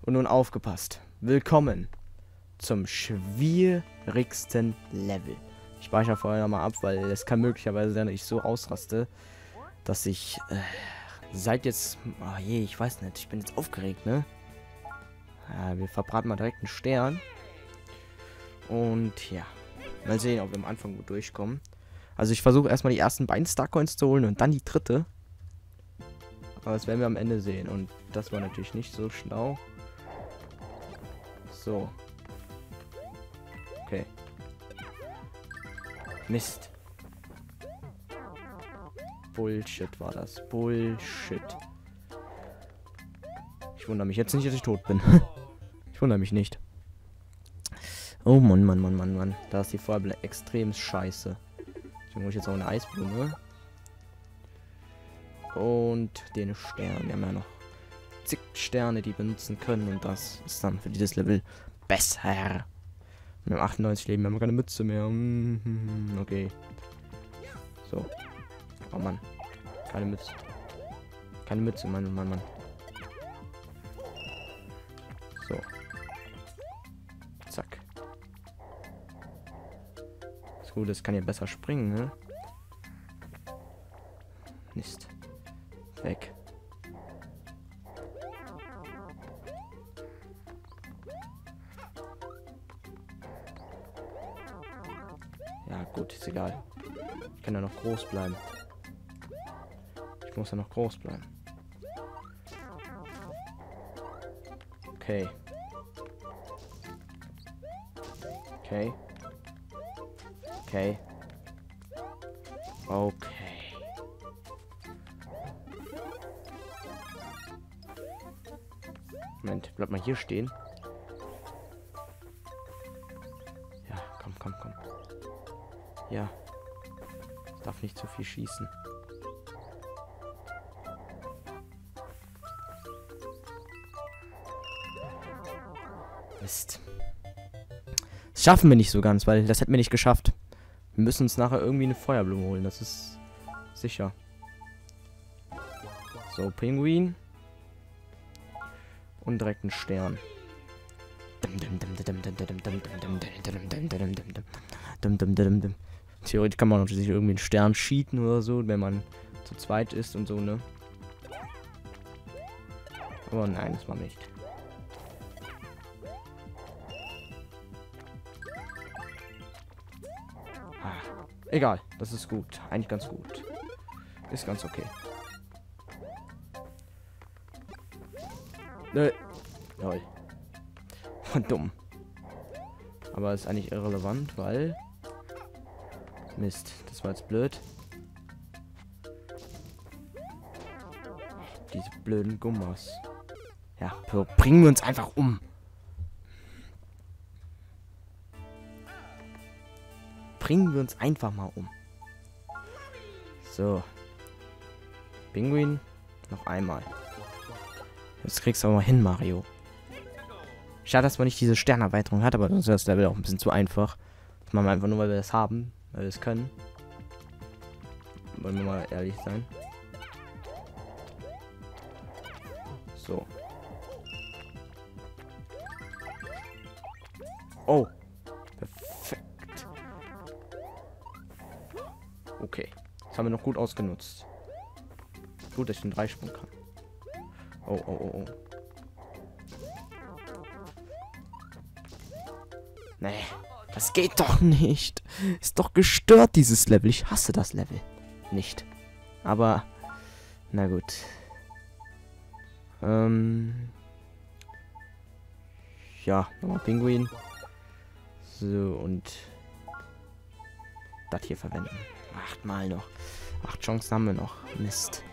Und nun aufgepasst. Willkommen zum schwierigsten Level. Ich speichere vorher nochmal ab, weil es kann möglicherweise sein, dass ich so ausraste, dass ich seit jetzt... Oh je, ich weiß nicht. Ich bin jetzt aufgeregt, ne? Ja, wir verbraten mal direkt einen Stern. Und ja, mal sehen, ob wir am Anfang gut durchkommen. Also ich versuche erstmal die ersten beiden Starcoins zu holen und dann die dritte. Aber das werden wir am Ende sehen. Und das war natürlich nicht so schlau. So. Okay. Mist. Bullshit war das. Bullshit. Ich wundere mich jetzt nicht, dass ich tot bin. Ich wundere mich nicht. Oh Mann, Mann, Mann, Mann, Mann. Da ist die Farbe extrem scheiße. Deswegen hole ich jetzt auch eine Eisblume. Und den Stern. Wir haben ja noch zig Sterne, die wir nutzen können. Und das ist dann für dieses Level besser. Wir haben 98 Leben, wir haben keine Mütze mehr. Okay. So. Oh Mann. Keine Mütze. Keine Mütze, Mann, Mann, Mann. So. Zack. Das Gute ist, kann hier besser springen, ne? Mist. Weg. Ja, gut, ist egal. Ich kann ja noch groß bleiben. Ich muss ja noch groß bleiben. Okay. Okay. Okay. Okay. Moment, bleib mal hier stehen. Ja, komm, komm, komm. Ja. Ich darf nicht zu viel schießen. Mist. Das schaffen wir nicht so ganz, weil das hätten wir nicht geschafft. Wir müssen uns nachher irgendwie eine Feuerblume holen, das ist sicher. So, Pinguin. Und direkt ein Stern. Theoretisch kann man sich irgendwie einen Stern cheaten oder so, wenn man zu zweit ist und so, ne? Aber nein, das war nicht. Egal, das ist gut. Eigentlich ganz gut. Ist ganz okay. Lol. Dumm. Aber ist eigentlich irrelevant, weil... Mist, das war jetzt blöd. Diese blöden Gummas. Ja, bringen wir uns einfach um. Bringen wir uns einfach mal um. So. Pinguin. Noch einmal. Jetzt kriegst du aber mal hin, Mario. Schade, dass man nicht diese Sternerweiterung hat, aber sonst ist das Level auch ein bisschen zu einfach. Das machen wir einfach nur, weil wir das haben. Weil wir es können. Wollen wir mal ehrlich sein. So. Oh. Perfekt. Okay. Das haben wir noch gut ausgenutzt. Gut, dass ich den Dreisprung kann. Oh, oh, oh, oh. Nee, das geht doch nicht. Ist doch gestört, dieses Level. Ich hasse das Level. Nicht. Aber, na gut. Ja, nochmal Pinguin. So, und das hier verwenden. 8 Mal noch. 8 Chancen haben wir noch. Mist.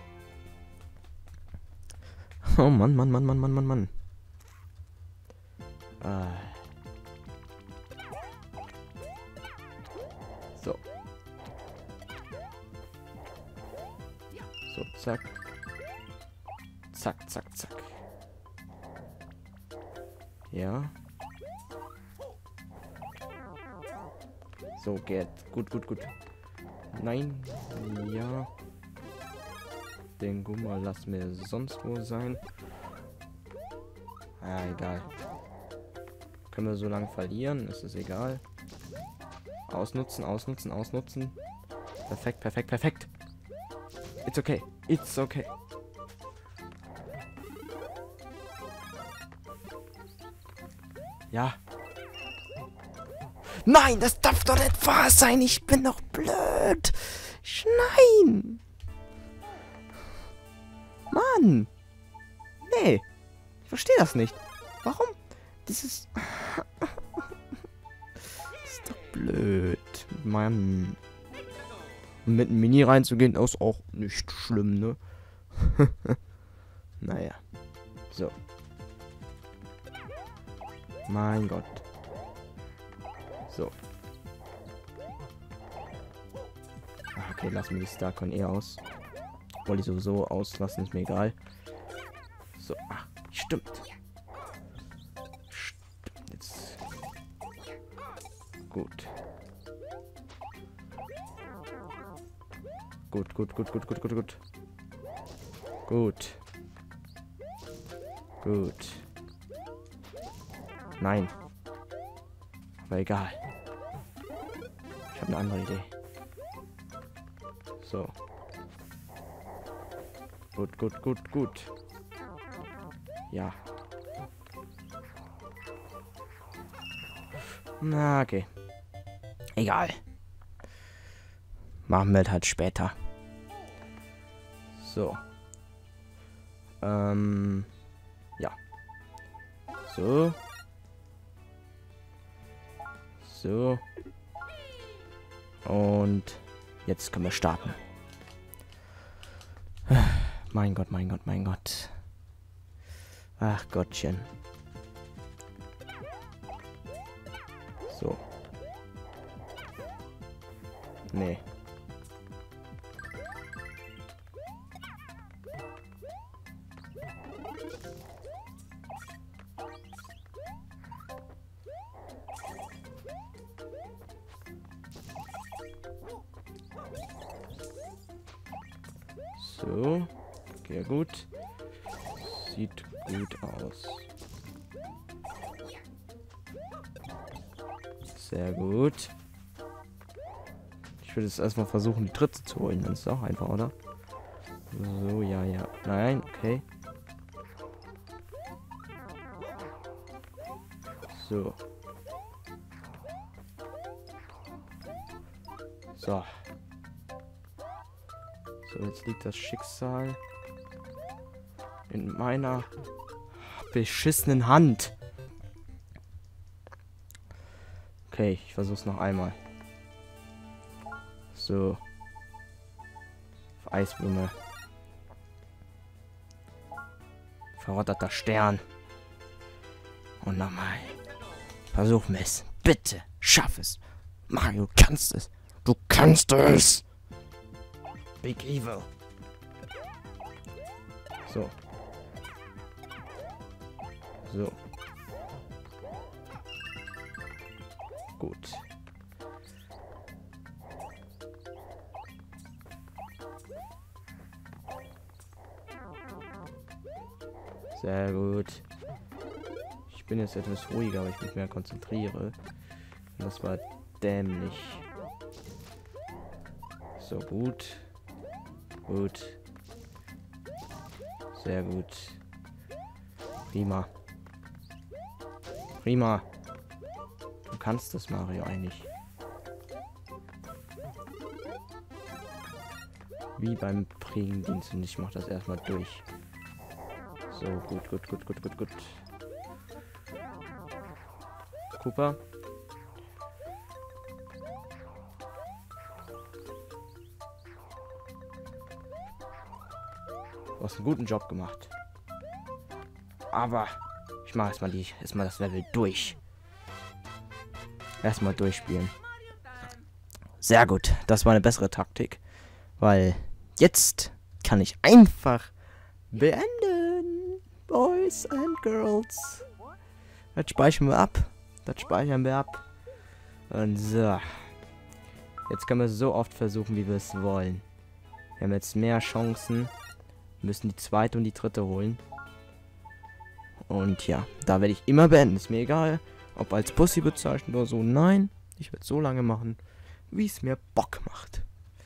Oh Mann, Mann, Mann, Mann, Mann, Mann, Mann. So. So, zack. Zack, zack, zack. Ja. So, geht. Gut, gut, gut. Nein. Ja. Den Gummer lassen wir sonst wo sein. Ah, egal. Können wir so lange verlieren? Ist es egal. Ausnutzen, ausnutzen, ausnutzen. Perfekt, perfekt, perfekt. It's okay. It's okay. Ja. Nein, das darf doch nicht wahr sein. Ich bin doch blöd. Nein. Mann. Nee. Ich verstehe das nicht. Warum? Dieses... Das ist doch blöd. Mann. Mit einem Mini reinzugehen, ist auch nicht schlimm, ne? Naja. So. Mein Gott. So. Okay, lassen wir die Starcoin eher aus. Wollte ich sowieso auslassen, ist mir egal. So, ach, stimmt. Stimmt, jetzt. Gut. Gut, gut, gut, gut, gut, gut, gut. Gut. Gut. Nein. Aber egal. Ich habe eine andere Idee. So. Gut, gut, gut, gut. Ja. Na, okay. Egal. Machen wir halt später. So. Ja. So. So. Und jetzt können wir starten. Mein Gott, mein Gott, mein Gott. Ach Gottchen. So. Nee. So. Okay, gut. Sieht gut aus. Sehr gut. Ich würde jetzt erstmal versuchen, die dritte zu holen. Dann ist es auch einfach, oder? So, ja, ja. Nein, okay. So. So. So, jetzt liegt das Schicksal in meiner beschissenen Hand. Okay, ich versuch's noch einmal. So. Auf Eisblume. Verrotterter Stern. Und nochmal. Versuchen wir es. Bitte, schaff es. Mario, du kannst es. Du kannst es. Big Evil. So. So. Gut. Sehr gut. Ich bin jetzt etwas ruhiger, weil ich mich mehr konzentriere. Und das war dämlich. So, gut. Gut. Sehr gut. Prima. Prima. Du kannst das, Mario, eigentlich. Wie beim Prägendienst. Und ich mach das erstmal durch. So, gut, gut, gut, gut, gut, gut. Cooper. Du hast einen guten Job gemacht. Aber ich mache erstmal das Level durch. Erstmal durchspielen. Sehr gut. Das war eine bessere Taktik. Weil jetzt kann ich einfach beenden. Boys and Girls. Das speichern wir ab. Das speichern wir ab. Und so. Jetzt können wir es so oft versuchen, wie wir es wollen. Wir haben jetzt mehr Chancen. Wir müssen die zweite und die dritte holen. Und ja, da werde ich immer beenden. Ist mir egal, ob als Pussy bezeichnet oder so. Nein, ich werde so lange machen, wie es mir Bock macht.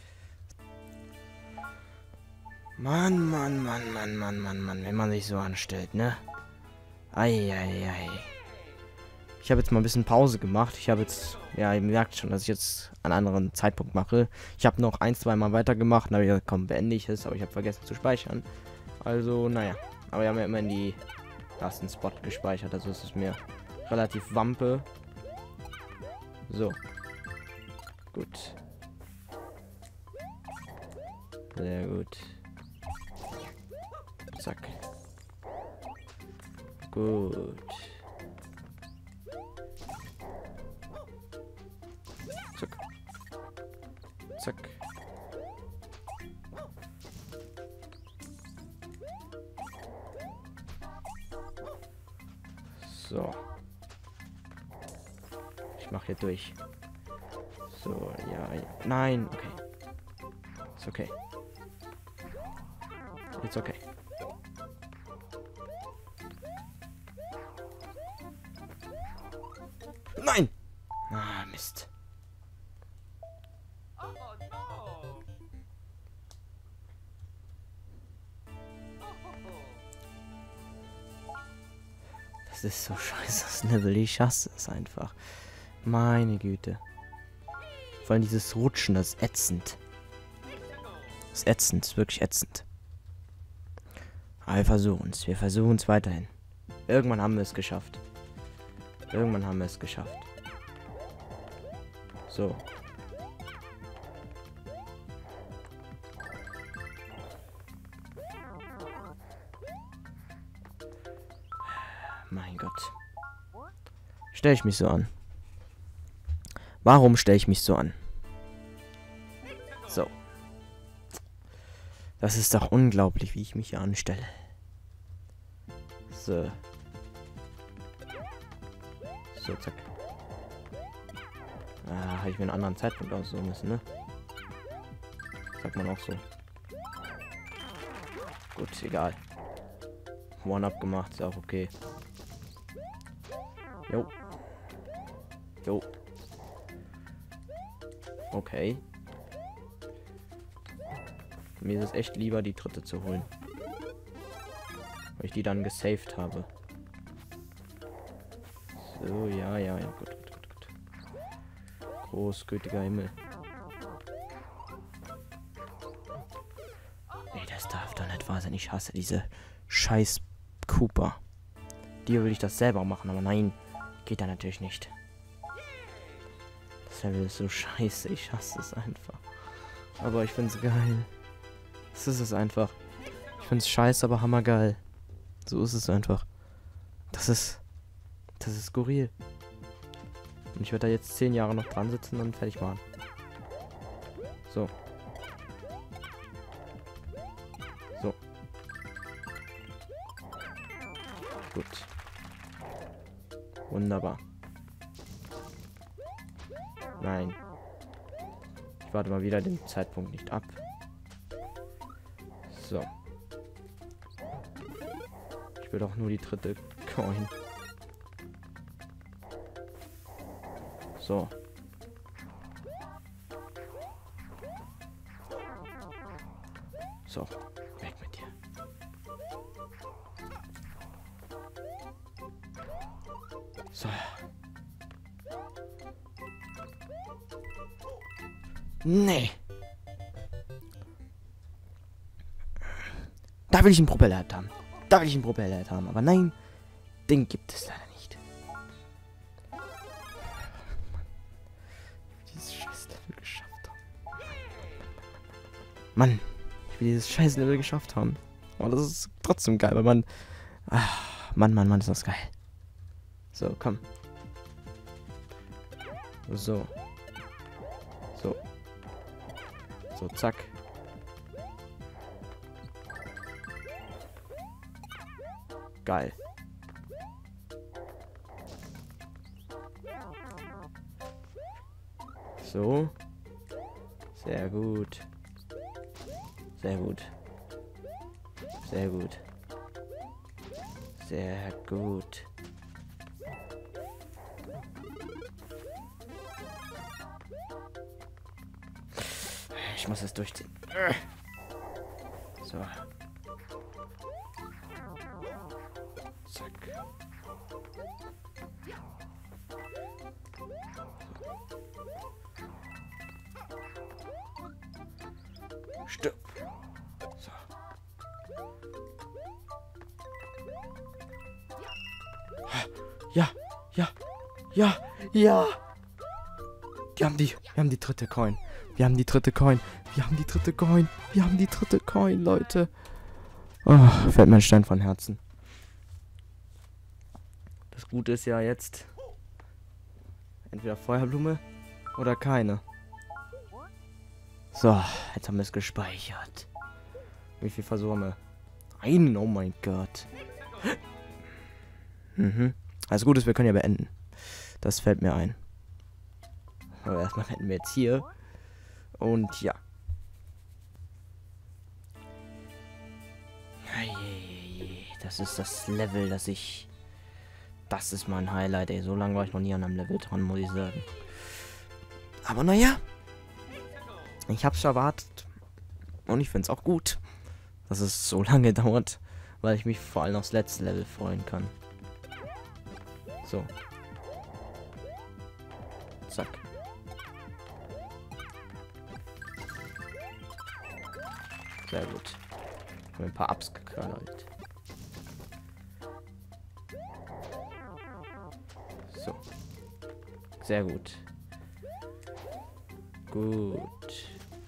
Mann, wenn man sich so anstellt, ne? Eieiei. Ich habe jetzt mal ein bisschen Pause gemacht. Ich habe jetzt, ja, ihr merkt schon, dass ich jetzt einen anderen Zeitpunkt mache. Ich habe noch 1-2 Mal weitergemacht. Na, ja, komm, beende ich es, aber ich habe vergessen zu speichern. Also, naja. Aber wir haben ja immerhin die ersten Spot gespeichert, also ist es mir relativ Wampe. So. Gut. Sehr gut. Zack. Gut. Zack. Zack. So. Ich mache hier durch. So, ja, ja. Nein, okay. Ist okay. It's okay. Nein! Ah, Mist. Das ist so scheiße, das Level. Ich hasse es einfach. Meine Güte. Vor allem dieses Rutschen, das ist ätzend. Das ist ätzend, das ist wirklich ätzend. Aber wir versuchen es. Wir versuchen es weiterhin. Irgendwann haben wir es geschafft. Irgendwann haben wir es geschafft. So. Mein Gott. Stelle ich mich so an? Warum stelle ich mich so an? So. Das ist doch unglaublich, wie ich mich hier anstelle. So. So, zack. Ah, habe ich mir einen anderen Zeitpunkt aussuchen müssen, ne? Sagt man auch so. Gut, egal. One-Up gemacht, ist auch okay. Jo. Jo. Okay. Mir ist es echt lieber, die dritte zu holen. Weil ich die dann gesaved habe. So, ja, ja, ja. Gut, gut, gut, gut. Großgültiger Himmel. Ey, das darf doch nicht wahr sein. Ich hasse diese scheiß Cooper. Die will ich das selber machen, aber nein. Geht da natürlich nicht. Das Level ist so scheiße. Ich hasse es einfach. Aber ich find's geil. Das ist es einfach. Ich find's scheiße, aber hammergeil. So ist es einfach. Das ist skurril. Und ich werde da jetzt 10 Jahre noch dran sitzen und fertig machen. So. So. Gut. Wunderbar. Nein. Ich warte mal wieder den Zeitpunkt nicht ab. So. Ich will doch nur die dritte Coin. So. So. Weg mit dir. So. Nee. Da will ich einen Propeller haben. Da will ich einen Propeller haben. Aber nein, den gibt es leider nicht. Dieses scheiß Level geschafft haben. Mann, ich will dieses scheiß Level geschafft haben. Aber das ist trotzdem geil, weil man... Ach, Mann, ist das geil. So, komm. So. So. So, zack. Geil. So. Sehr gut. Sehr gut. Sehr gut. Sehr gut. Ich muss es durchziehen. So. Zack. Stirb. So. Ja, ja, ja, ja. Wir haben die dritte Coin. Wir haben die dritte Coin. Wir haben die dritte Coin. Wir haben die dritte Coin, Leute. Oh, fällt mir ein Stein von Herzen. Das Gute ist ja jetzt entweder Feuerblume oder keine. So, jetzt haben wir es gespeichert. Wie viel versuchen wir? Einen, oh mein Gott. Also gut ist, wir können ja beenden. Das fällt mir ein. Aber erstmal hätten wir jetzt hier. Und ja. Das ist das Level, das ich... Das ist mein Highlight, ey. So lange war ich noch nie an einem Level dran, muss ich sagen. Aber naja. Ich hab's erwartet. Und ich find's auch gut, dass es so lange dauert. Weil ich mich vor allem aufs letzte Level freuen kann. So. Zack. Sehr gut. Haben ein paar Ups geknallt. So. Sehr gut. Gut.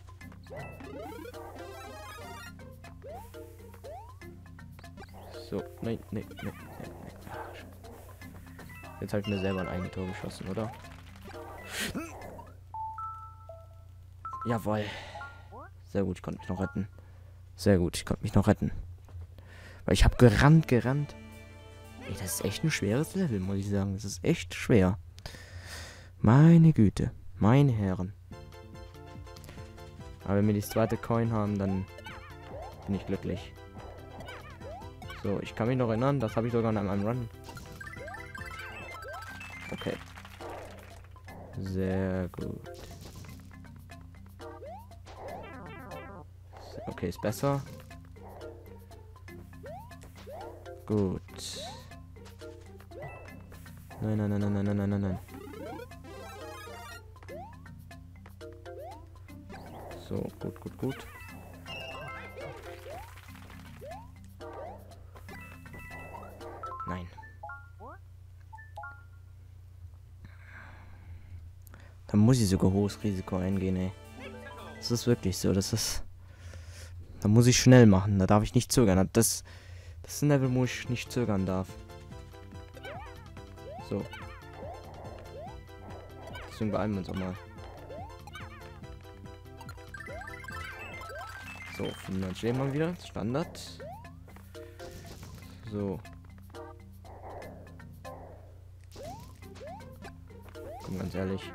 So. Nein, nein, nein, nein, nein. Jetzt habe ich mir selber ein Eigentor geschossen, oder? Jawohl. Sehr gut, ich konnte mich noch retten. Sehr gut, ich konnte mich noch retten. Weil ich habe gerannt. Ey, das ist echt ein schweres Level, muss ich sagen. Das ist echt schwer. Meine Güte. Meine Herren. Aber wenn wir die zweite Coin haben, dann bin ich glücklich. So, ich kann mich noch erinnern, das habe ich sogar in einem Run. Okay. Sehr gut. Okay, ist besser. Gut. Nein, nein, nein, nein, nein, nein, nein, nein. So, gut, gut, gut. Nein. Da muss ich sogar hohes Risiko eingehen, ey. Das ist wirklich so, das ist... Da muss ich schnell machen, da darf ich nicht zögern. Das ist ein Level, wo ich nicht zögern darf. So. Deswegen beeilen wir uns auch mal. So, 500 Leben haben wir wieder. Standard. So. Komm, ganz ehrlich.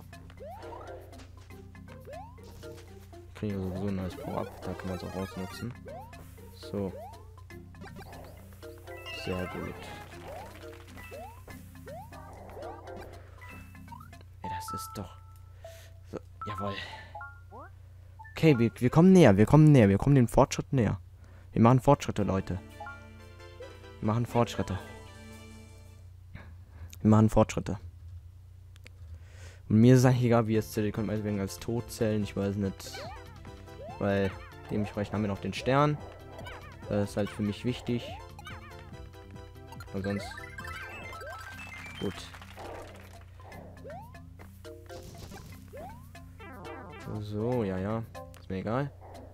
Kriegen wir sowieso ein neues Power-Up. Da können wir es auch ausnutzen. So. Sehr gut. Ja, das ist doch... So, jawohl. Okay, wir kommen näher, wir kommen dem Fortschritt näher. Wir machen Fortschritte, Leute. Wir machen Fortschritte. Und mir ist eigentlich egal, wie es zählt. Ihr könnt meinetwegen als tot zählen, ich weiß nicht. Weil dementsprechend haben wir noch den Stern. Das ist halt für mich wichtig. Und sonst... Gut. So, ja. Ist mir egal.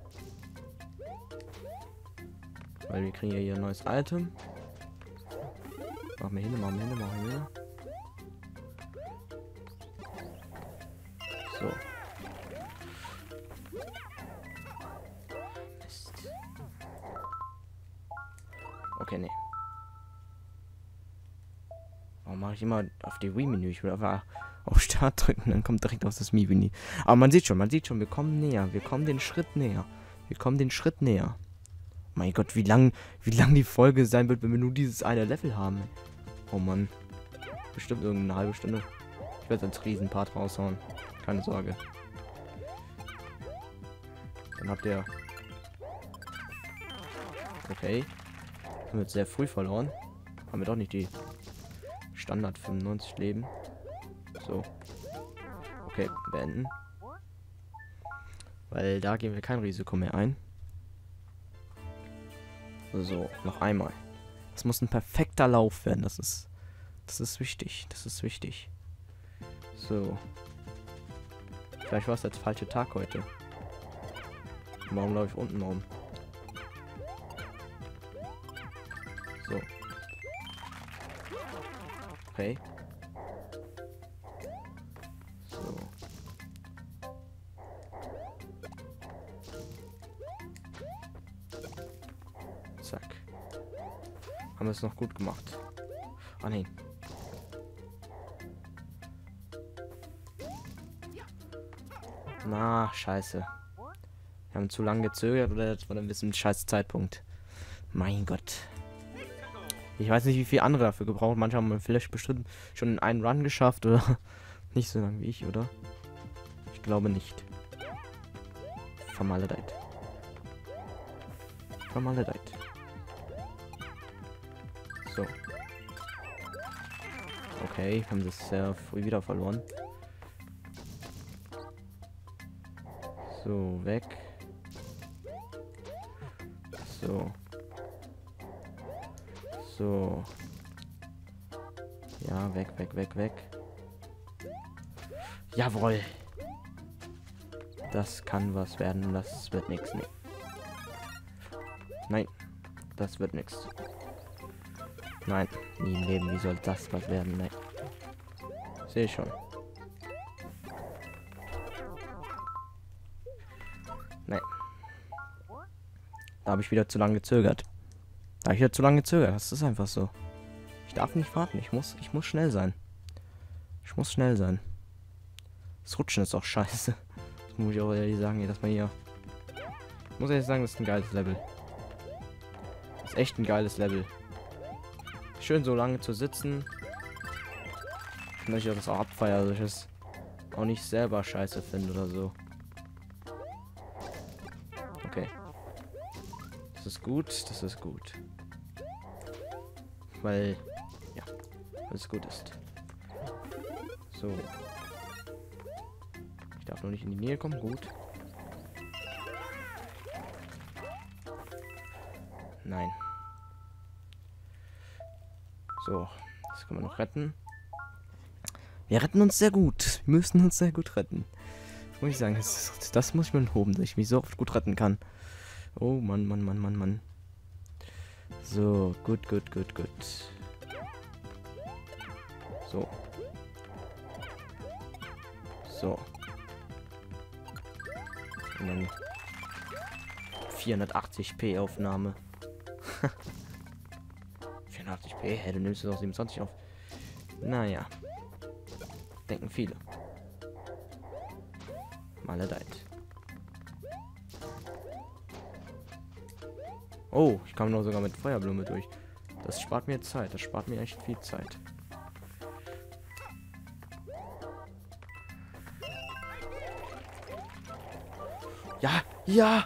Weil wir kriegen ja hier ein neues Item. Machen wir hin. So. Mist. Okay, nee. Warum mache ich immer auf die Wii-Menü? Ich will aber auf Start drücken, dann kommt direkt auf das Wii-Menü. Aber man sieht schon, wir kommen näher. Wir kommen den Schritt näher. Mein Gott, wie lang die Folge sein wird, wenn wir nur dieses eine Level haben. Oh Mann. Bestimmt irgendeine halbe Stunde. Ich werde als Riesenpart raushauen. Keine Sorge. Dann habt ihr... Okay. Haben wir jetzt sehr früh verloren. Haben wir doch nicht die Standard 95 Leben. So. Okay, beenden. Weil da gehen wir kein Risiko mehr ein. So, noch einmal. Das muss ein perfekter Lauf werden. Das ist wichtig. Das ist wichtig. So. Vielleicht war es der falsche Tag heute. Warum laufe ich unten rum? So. Okay. So. Zack. Haben wir es noch gut gemacht. Ah, nee. Na, scheiße. Wir haben zu lange gezögert oder das war ein bisschen ein scheiß Zeitpunkt. Mein Gott. Ich weiß nicht, wie viel andere dafür gebraucht. Manche haben vielleicht bestimmt schon in einen Run geschafft oder nicht so lange wie ich, oder? Ich glaube nicht. Vermaledeit. Vermaledeit. So. Okay, haben sie es sehr früh wieder verloren. So, weg. So. So. Ja, weg, weg, weg, weg. Jawohl. Das kann was werden. Das wird nichts. Nee. Nein. Das wird nichts. Nein. Nie im Leben. Wie soll das was werden? Nein. Sehe ich schon. Nein. Da habe ich wieder zu lange gezögert. Da habe ich wieder zu lange gezögert. Das ist einfach so. Ich darf nicht warten. Ich muss schnell sein. Ich muss schnell sein. Das Rutschen ist auch scheiße. Das muss ich auch ehrlich sagen, dass man hier... Ich muss ehrlich sagen, das ist ein geiles Level. Das ist echt ein geiles Level. Schön so lange zu sitzen. Und ich das auch abfeiern, also ich es auch nicht selber scheiße finde oder so. Okay. Das ist gut, das ist gut. Weil, ja, alles gut ist. So. Ich darf noch nicht in die Nähe kommen, gut. Nein. So, das können wir noch retten. Wir retten uns sehr gut. Wir müssen uns sehr gut retten. Das muss ich sagen, das muss ich mir loben, dass ich mich so oft gut retten kann. Oh Mann, Mann, Mann, Mann, Mann. So, gut, gut, gut, gut. So. So. Und dann 480p Aufnahme. 480p? Hä, du nimmst es auf 27 auf. Naja. Denken viele. Maledeit. Oh, ich kam nur sogar mit Feuerblume durch. Das spart mir Zeit. Das spart mir echt viel Zeit. Ja, ja!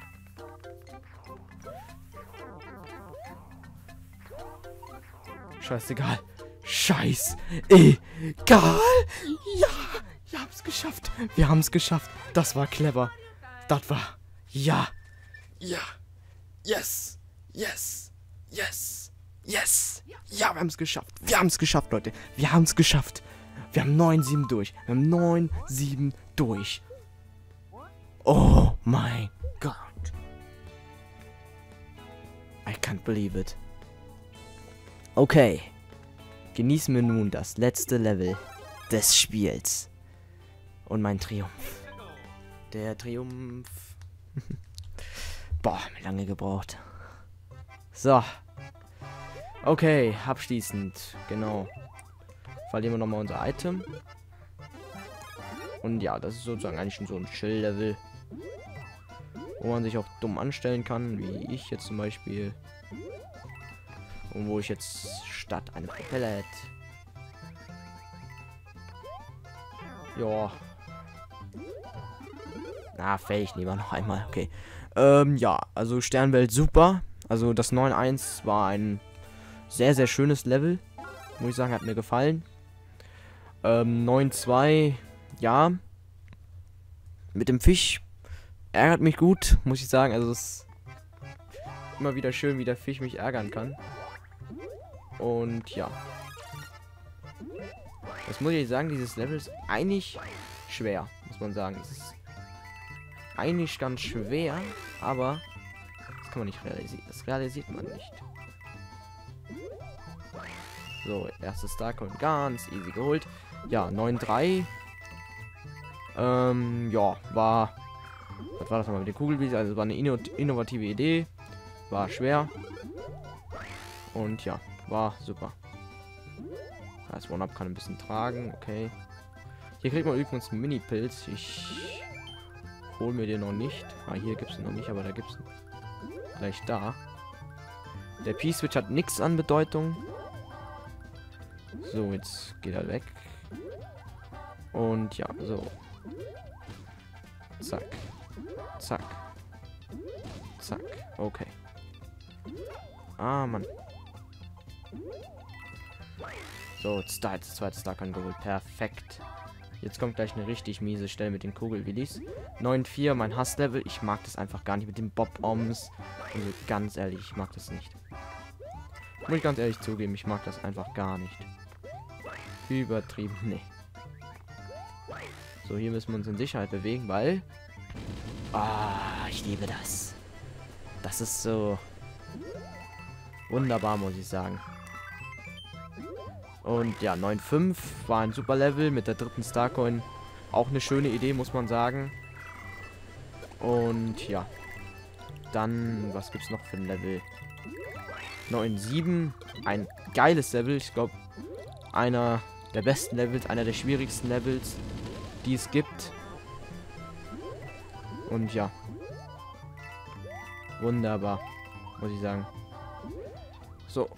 Scheißegal. Scheiß egal. Ja, wir haben es geschafft. Wir haben es geschafft. Das war clever. Das war... Ja. Ja. Yes. Yes. Yes. Yes. Ja, wir haben es geschafft. Wir haben es geschafft, Leute. Wir haben es geschafft. Wir haben 9-7 durch. Wir haben 9-7 durch. Oh mein Gott. I can't believe it. Okay. Genießen wir nun das letzte Level des Spiels. Und mein Triumph. Der Triumph. Boah, mir lange gebraucht. So. Okay, abschließend. Genau. Verlieren wir nochmal unser Item. Und ja, das ist sozusagen eigentlich schon so ein Chill-Level. wo man sich auch dumm anstellen kann, wie ich jetzt zum Beispiel. Und wo ich jetzt statt einem Propeller hätte. Ja. Na, fäll ich lieber noch einmal. Okay. Ja, also Sternwelt super. Also das 9.1 war ein sehr, sehr schönes Level. Muss ich sagen, hat mir gefallen. 9.2, ja. Mit dem Fisch ärgert mich gut, muss ich sagen. Also es ist immer wieder schön, wie der Fisch mich ärgern kann. Und ja. Das muss ich sagen, dieses Level ist eigentlich schwer, muss man sagen. Es ist eigentlich ganz schwer, aber das kann man nicht realisieren. Das realisiert man nicht. So, erstes Starcoin ganz easy geholt. Ja, 9.3. Ja, war... Was war das nochmal mit der Kugelwiese? Also war eine innovative Idee. War schwer. Und ja, war super. Das One-Up kann ein bisschen tragen, okay. Hier kriegt man übrigens einen Mini-Pilz. Ich hole mir den noch nicht. Ah, hier gibt es noch nicht, aber da gibt es gleich da. Der P-Switch hat nichts an Bedeutung. So, jetzt geht er weg. Und ja, so. Zack. Zack. Zack. Okay. Ah, Mann. So, jetzt da jetzt das zweite Starcoin geholt. Perfekt. Jetzt kommt gleich eine richtig miese Stelle mit den Kugelwillis. 9.4, mein Hasslevel. Ich mag das einfach gar nicht mit den Bob-Oms. Also ganz ehrlich, ich mag das nicht. Muss ich ganz ehrlich zugeben, ich mag das einfach gar nicht. Übertrieben, nee. So, hier müssen wir uns in Sicherheit bewegen, weil... Ah, ich liebe das. Das ist so... wunderbar, muss ich sagen. Und ja, 9.5 war ein super Level mit der dritten Starcoin. Auch eine schöne Idee, muss man sagen. Und ja. Dann, was gibt's noch für ein Level? 9.7, ein geiles Level. Ich glaube, einer der besten Levels, einer der schwierigsten Levels, die es gibt. Und ja. Wunderbar, muss ich sagen. So.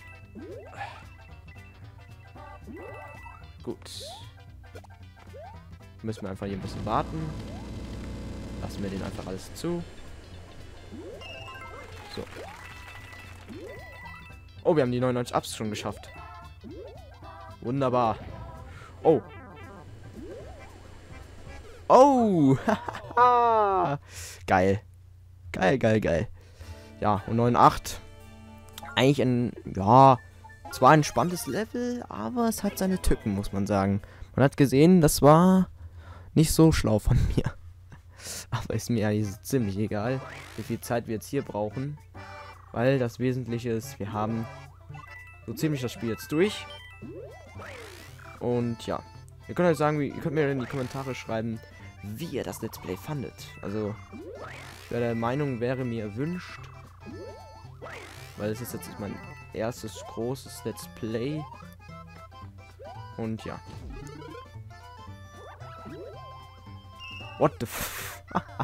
Gut. Müssen wir einfach hier ein bisschen warten. Lassen wir den einfach alles zu. So. Oh, wir haben die 99 Ups schon geschafft. Wunderbar. Oh. Oh. Geil. Geil, geil, geil. Ja, und 9.8. Eigentlich ein, ja, zwar ein spannendes Level, aber es hat seine Tücken, muss man sagen. Man hat gesehen, das war nicht so schlau von mir. Aber ist mir eigentlich so ziemlich egal, wie viel Zeit wir jetzt hier brauchen. Weil das Wesentliche ist, wir haben so ziemlich das Spiel jetzt durch. Und ja, ihr könnt euch sagen, ihr könnt mir in die Kommentare schreiben, wie ihr das Let's Play fandet. Also, ich wäre der Meinung, wäre mir erwünscht. Weil es ist jetzt mein erstes großes Let's Play. Und ja. What the f...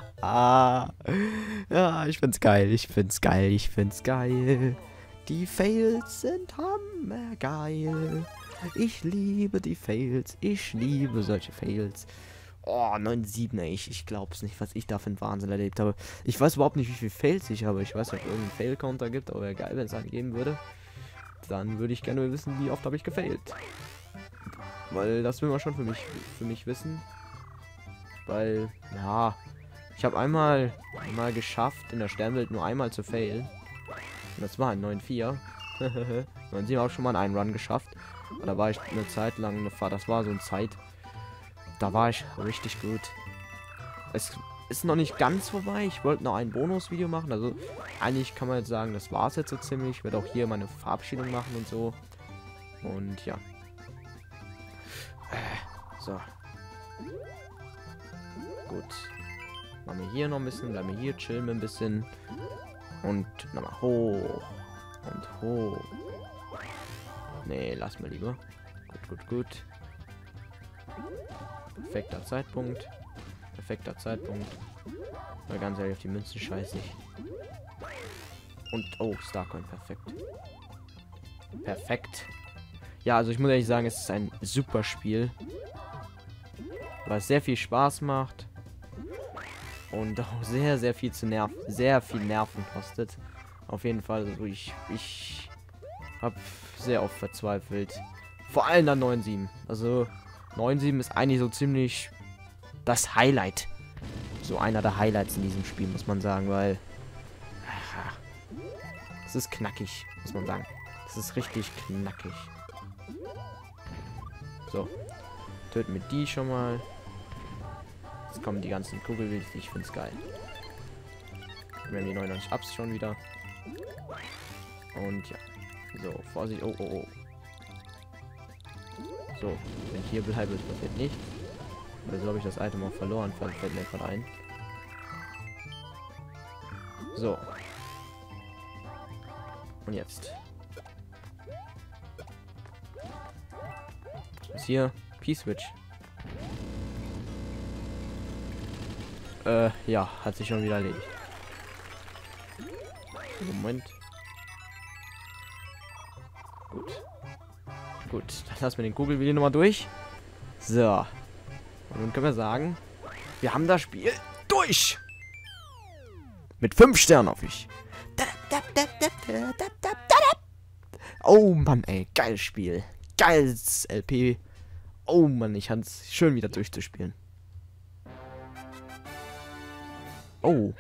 Ja, ich find's geil, ich find's geil, ich find's geil. Die Fails sind hammergeil. Ich liebe die Fails, ich liebe solche Fails. Oh, 9.7, ey, ich glaub's nicht, was ich da für einen Wahnsinn erlebt habe. Ich weiß überhaupt nicht, wie viele Fails ich habe. Ich weiß nicht, ob es irgendeinen Fail-Counter gibt, aber wäre geil, wenn es einen geben würde. Dann würde ich gerne wissen, wie oft habe ich gefailt. Weil das will man schon für mich wissen. Weil, ja, ich habe einmal geschafft, in der Sternwelt nur einmal zu failen. Und das war ein 9.4. 9.7 habe ich schon mal einen Run geschafft. Und da war ich eine Zeit lang, das war so eine Zeit, da war ich richtig gut. Es ist noch nicht ganz vorbei. Ich wollte noch ein Bonusvideo machen. Also eigentlich kann man jetzt sagen, das war es jetzt so ziemlich. Ich werde auch hier meine Verabschiedung machen und so. Und ja. So. Gut. Machen wir hier noch ein bisschen. Bleiben wir hier, chillen wir ein bisschen. Und nochmal hoch. Und hoch. Nee, lass mal lieber. Gut, gut, gut. Perfekter Zeitpunkt. Perfekter Zeitpunkt. Weil ganz ehrlich, auf die Münzen scheiße ich. Und, oh, Starcoin, perfekt. Perfekt. Ja, also ich muss ehrlich sagen, es ist ein super Spiel. Weil es sehr viel Spaß macht. Und auch sehr, sehr viel sehr viel Nerven kostet. Auf jeden Fall, also ich habe sehr oft verzweifelt. Vor allem an 9.7. Also 9.7 ist eigentlich so ziemlich das Highlight. So einer der Highlights in diesem Spiel, muss man sagen, weil es ist knackig, muss man sagen. Es ist richtig knackig. So. Töten wir die schon mal. Jetzt kommen die ganzen Kugelwilde. Ich finde es geil. Wir haben die 99 Ups schon wieder. Und ja. So, Vorsicht. Oh, oh, oh. So, wenn ich hier bleibe, das passiert nicht. Weil so habe ich das Item auch verloren. Fällt mir gerade ein. So. Und jetzt. Was ist hier? P-Switch. Ja, hat sich schon wieder erledigt. Moment. Gut. Gut, dann lassen wir den Kugelwilli nochmal durch. So. Und nun können wir sagen, wir haben das Spiel durch. Mit 5 Sternen auf ich. Oh Mann, ey, geiles Spiel. Geiles LP. Oh Mann, ich fand es schön wieder durchzuspielen. Oh.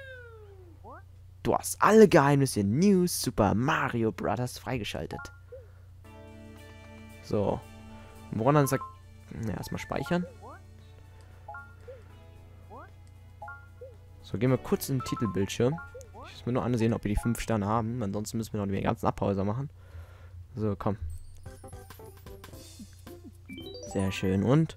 Du hast alle Geheimnisse in New Super Mario Bros. Freigeschaltet. So. Woran dann sagt... Ja, erstmal speichern. So, gehen wir kurz in den Titelbildschirm. Ich muss mir nur ansehen, ob wir die 5 Sterne haben. Ansonsten müssen wir noch den ganzen Abhäuser machen. So, komm. Sehr schön. Und?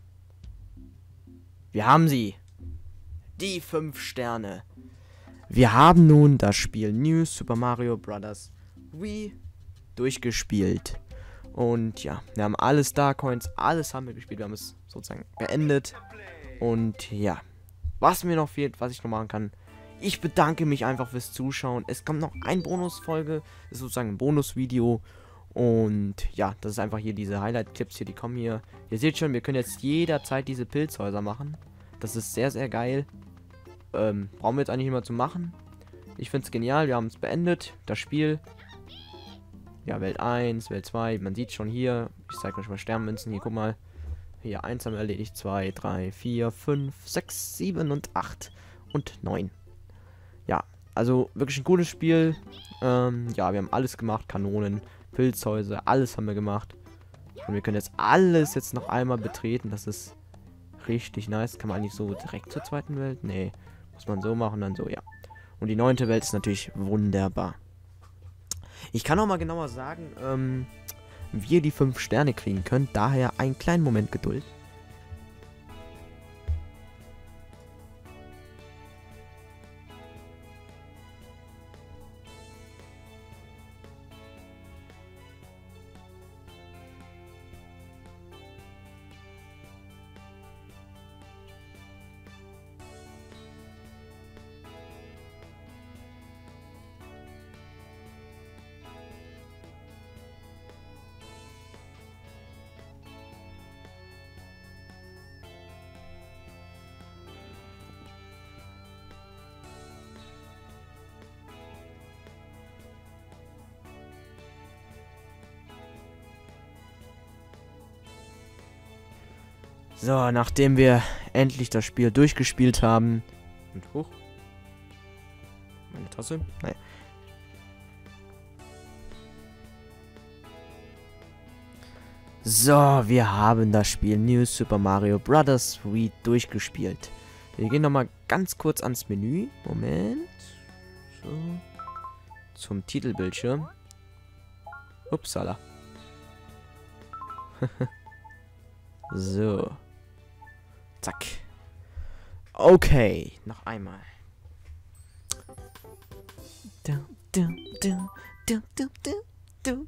Wir haben sie. Die 5 Sterne. Wir haben nun das Spiel New Super Mario Bros. Wii durchgespielt. Und ja, wir haben alle Starcoins, alles haben wir gespielt. Wir haben es sozusagen beendet. Und ja, was mir noch fehlt, was ich noch machen kann. Ich bedanke mich einfach fürs Zuschauen. Es kommt noch ein Bonusfolge. Das ist sozusagen ein Bonusvideo. Und ja, das ist einfach hier diese Highlight-Clips hier, die kommen hier. Ihr seht schon, wir können jetzt jederzeit diese Pilzhäuser machen. Das ist sehr, sehr geil. Brauchen wir jetzt eigentlich immer zu machen. Ich finde es genial. Wir haben es beendet. Das Spiel. Ja, Welt 1, Welt 2. Man sieht schon hier. Ich zeige euch mal Sternmünzen. Hier, guck mal. Hier, 1 haben wir erledigt. 2, 3, 4, 5, 6, 7 und 8 und 9. Ja, also wirklich ein gutes Spiel. Ja, wir haben alles gemacht. Kanonen, Pilzhäuser, alles haben wir gemacht. Und wir können jetzt alles jetzt noch einmal betreten. Das ist richtig nice. Kann man eigentlich so direkt zur zweiten Welt? Nee. Muss man so machen, dann so, ja. Und die 9. Welt ist natürlich wunderbar. Ich kann auch mal genauer sagen, wie ihr die 5 Sterne kriegen könnt. Daher einen kleinen Moment Geduld. So, nachdem wir endlich das Spiel durchgespielt haben. Und hoch. Meine Tasse? Nein. So, wir haben das Spiel New Super Mario Bros. Wii durchgespielt. Wir gehen nochmal ganz kurz ans Menü. Moment. So. Zum Titelbildschirm. Upsala. So. Zack. Okay, noch einmal.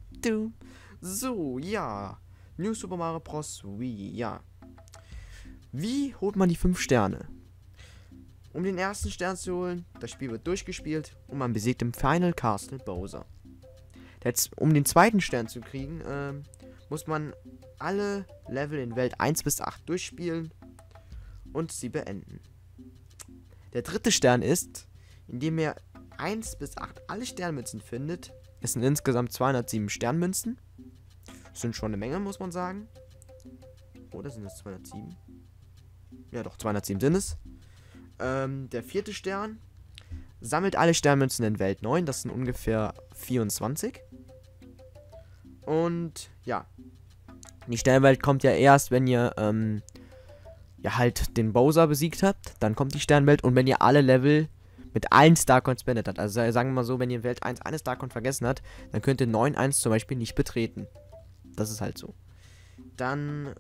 So, ja. New Super Mario Bros. Wii, ja. Wie holt man die 5 Sterne? Um den ersten Stern zu holen, das Spiel wird durchgespielt und man besiegt im Final Castle Bowser. Jetzt, um den zweiten Stern zu kriegen, muss man alle Level in Welt 1 bis 8 durchspielen und sie beenden. Der dritte Stern ist, indem ihr 1 bis 8 alle Sternmünzen findet. Es sind insgesamt 207 Sternmünzen. Das sind schon eine Menge, muss man sagen. Oder sind es 207? Ja doch, 207 sind es. Der vierte Stern sammelt alle Sternmünzen in Welt 9. Das sind ungefähr 24. Und ja, die Sternwelt kommt ja erst, wenn ihr ja halt den Bowser besiegt habt. Dann kommt die Sternwelt und wenn ihr alle Level mit allen Starcoins beendet habt. Also sagen wir mal so, wenn ihr in Welt 1 eine Starcoin vergessen habt, dann könnt ihr 9.1 zum Beispiel nicht betreten. Das ist halt so. Dann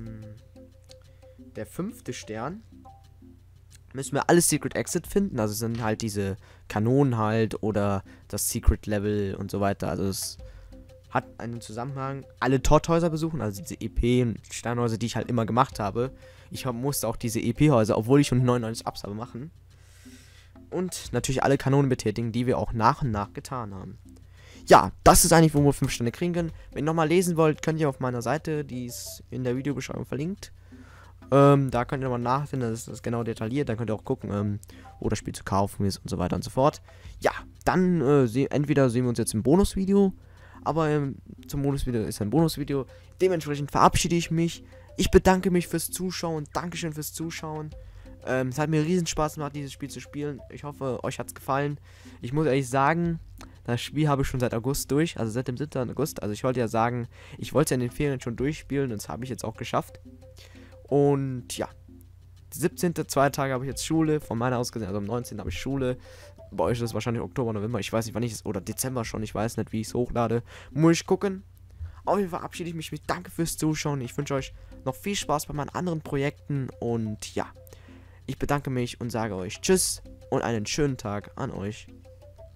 der fünfte Stern. Müssen wir alles Secret Exit finden. Also sind halt diese Kanonen halt oder das Secret Level und so weiter. Also es hat einen Zusammenhang. Alle Torthäuser besuchen, also diese EP und Sternhäuser, die ich halt immer gemacht habe. Ich musste auch diese EP-Häuser, obwohl ich schon 99 Ups habe, machen. Und natürlich alle Kanonen betätigen, die wir auch nach und nach getan haben. Ja, das ist eigentlich, wo wir 5 Sterne kriegen können. Wenn ihr nochmal lesen wollt, könnt ihr auf meiner Seite, die ist in der Videobeschreibung verlinkt. Da könnt ihr nochmal nachfinden, das ist genau detailliert. Dann könnt ihr auch gucken, wo das Spiel zu kaufen ist und so weiter und so fort. Ja, dann entweder sehen wir uns jetzt im Bonusvideo, aber zum Bonusvideo ist ein Bonusvideo. Dementsprechend verabschiede ich mich. Ich bedanke mich fürs Zuschauen. Dankeschön fürs Zuschauen. Es hat mir riesen Spaß gemacht, dieses Spiel zu spielen. Ich hoffe, euch hat es gefallen. Ich muss ehrlich sagen, das Spiel habe ich schon seit August durch, also seit dem 7. August. Also ich wollte ja sagen, ich wollte es ja in den Ferien schon durchspielen und das habe ich jetzt auch geschafft. Und ja, 17. 2 Tage habe ich jetzt Schule, von meiner aus gesehen, also am 19. habe ich Schule. Bei euch ist es wahrscheinlich Oktober, November, ich weiß nicht, wann ich es, oder Dezember schon, ich weiß nicht, wie ich es hochlade. Muss ich gucken. Auf jeden Fall verabschiede ich mich. Danke fürs Zuschauen. Ich wünsche euch noch viel Spaß bei meinen anderen Projekten. Und ja, ich bedanke mich und sage euch Tschüss und einen schönen Tag an euch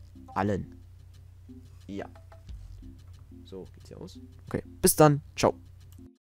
allen. Ja. So, geht's hier aus? Okay, bis dann. Ciao.